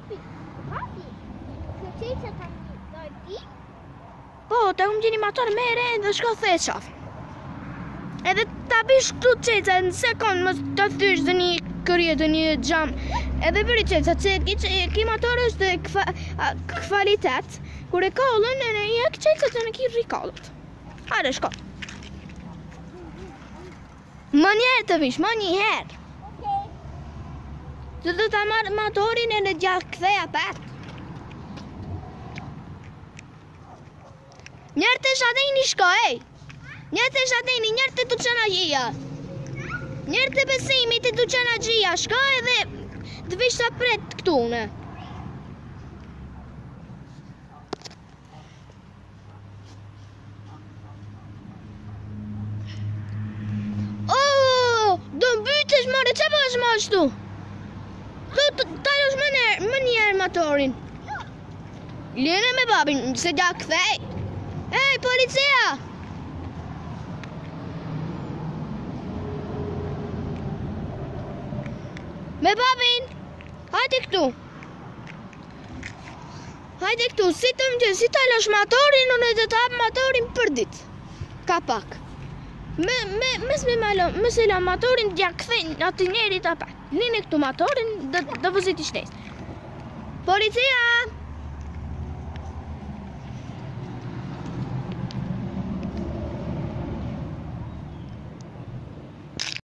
Papi, këtë që ka një di? Po, të unë gjeni motor me re dhe shko the qaf. Edhe ta bish këtu qeca në sekund, mos të thysh dhe një kërje dhe një gjam. Edhe bëri qeca që ki motor është dhe kvalitet, kur e kollën e në jek qeca që në ki rikollët. Hajde, shko. Më njerë të vish, më njerë. Që do ta marrë motorin e në gjak këtheja pat. Njerë të shateni shko, ej. Njerë të shateni, njerë të tu qena gjia. Njerë të besimi të tu qena gjia, shko edhe të vish të pret këtune. Do mbytesh more, që po është më ashtu? Do talësh më njerë motorin. Lene me babin, se gja kthej. Ej, policia! Me babin! Hajde këtu! Hajde këtu, si të më gjë, si talësh motorin, unë e dhe të hapë motorin për dit. Ka pak. Mësë me la motorin gja këthejnë atë njerit apet. Lini këtu motorin dhe vëzit i shtes. Policia!